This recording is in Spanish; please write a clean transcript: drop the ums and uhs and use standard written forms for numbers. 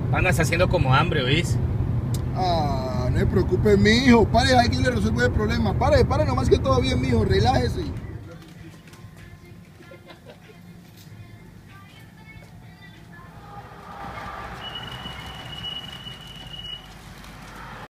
Andas haciendo como hambre, ¿oís? Ah, no se preocupe, mijo. Pare, hay que le resuelve el problema. Pare nomás que todo bien, mijo. Relájese.